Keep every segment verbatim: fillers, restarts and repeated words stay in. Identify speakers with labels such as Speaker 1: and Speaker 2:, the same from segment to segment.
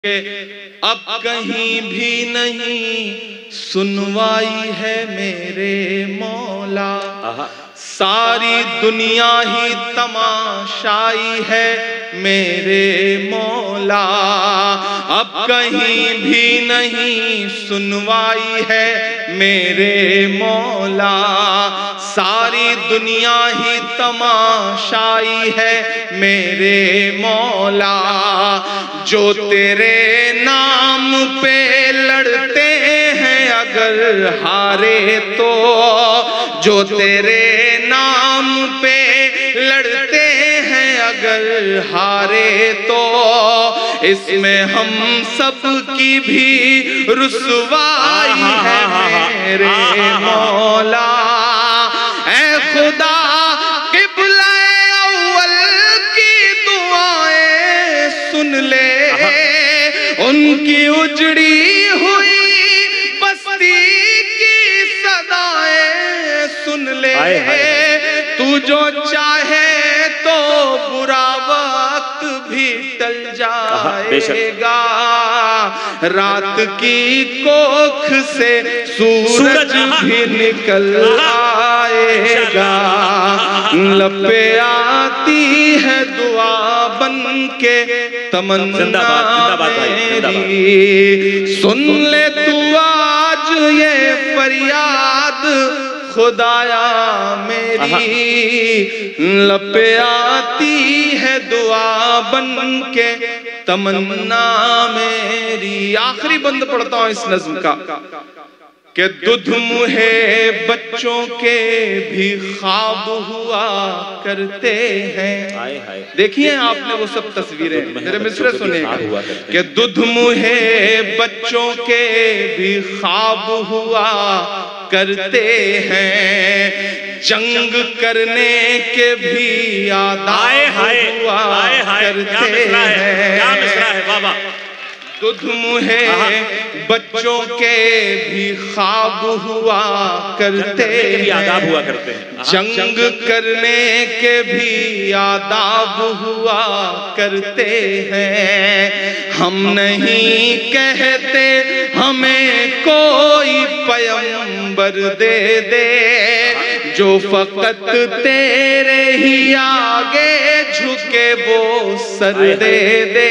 Speaker 1: اب کہیں بھی نہیں سنوائی ہے میرے مولا، ساری دنیا ہی تماشائی ہے میرے مولا، اب کہیں بھی نہیں سنوائی ہے میرے مولا، ساری دنیا ہی تماشائی ہے میرے مولا، جو تیرے نام پہ لڑتے ہیں اگر ہارے تو، جو تیرے نام پہ لڑتے ہیں اگر ہارے تو، اس میں ہم سب کی بھی رسوائی ہے میرے مولا، اے خدا قبلہ اول کی دعائیں سن لے، ان کی اجڑی ہوئی بستی کی صدائیں سن لے، تو جو چاہے تو برا وقت بھی ٹل جائے گا، رات کی کوکھ سے سورج بھی نکل آئے گا، لب پہ آتی ہے دعا بن کے تمنا میری، سن لے تو آج یہ فریاد خدایا میری، لب پہ آتی ہے دعا بن کے تمنا میری۔ آخری بند پڑھتا ہوں اس نظم کا کہ دودھ مہے بچوں کے بھی خواب ہوا کرتے ہیں، دیکھیے آپ نے وہ سب تصویریں، میرے مصرے سنیں گا کہ دودھ مہے بچوں کے بھی خواب ہوا کرتے ہیں، جنگ کرنے کے بھی آداب ہوا کرتے ہیں، دودھ مہے بچوں کے بھی خواب ہوا کرتے ہیں، جنگ کرنے کے بھی آداب ہوا کرتے ہیں، ہم نہیں کہتے ہمیں کوئی پیغمبر دے دے، جو فقط تیرے ہی آگے جھکے وہ سر دے دے،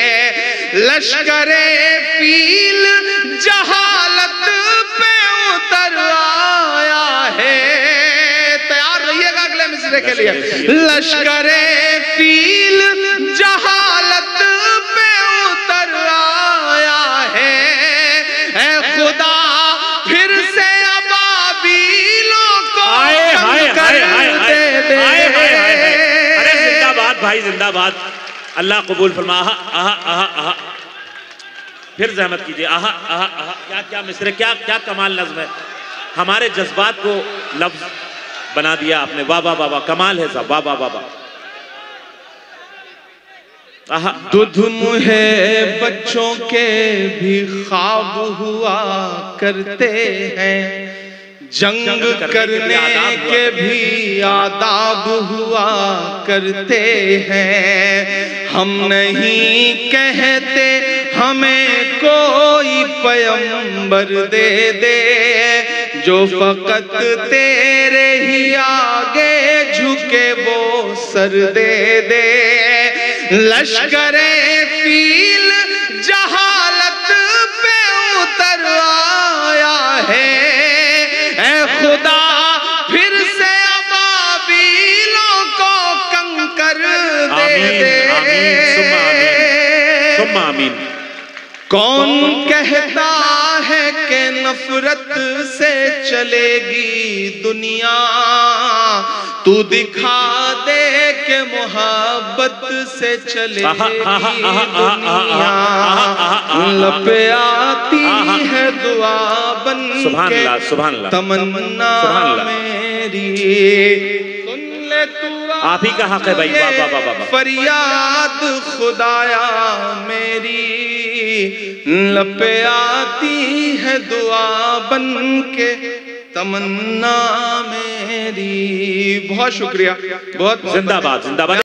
Speaker 1: لشکر فیل جہالت پہ اتر آیا ہے، تیار رہیے گا اگلے مصرے کے لیے، لشکر فیل جہالت پہ اتر آیا ہے، اے خدا پھر سے ابابیلوں کو کر دے دے۔
Speaker 2: ارے زندہ باد بھائی، زندہ باد، اللہ قبول فرما۔ آہا آہا آہا آہا، پھر زحمت کیجئے۔ آہا آہا آہا، کیا کیا مصرے، کیا کیا کمال نظم ہے، ہمارے جذبات کو لفظ بنا دیا آپ نے، واہ واہ واہ، کمال ہے صاحب، واہ واہ واہ۔ آہا،
Speaker 1: دودھ مہے بچوں کے بھی خواب ہوا کرتے ہیں، جنگ کرنے کے بھی آداب ہوا کرتے ہیں، ہم نہیں کہتے ہمیں کوئی پیغمبر دے دے، جو فقط تیرے ہی آگے جھکے وہ سر دے دے، لشکر فیل جہالت پہ اتر آیا ہے، اے خدا پھر سے ابابیلوں کو کنکر دے دے۔
Speaker 2: ثم آمین۔
Speaker 1: کون کہتا ہے کہ نفرت سے چلے گی دنیا، تو دکھا دے کہ محبت سے چلے گی دنیا، لب پہ آتی ہے دعا بن کے تمنا میری، سن لے تو
Speaker 2: آپ ہی کا حق ہے بھائی،
Speaker 1: فریاد خدایا میری، لب پہ آتی ہے دعا بن کے تمنا میری۔ بہت شکریہ، بہت
Speaker 2: زندہ باد، زندہ باد۔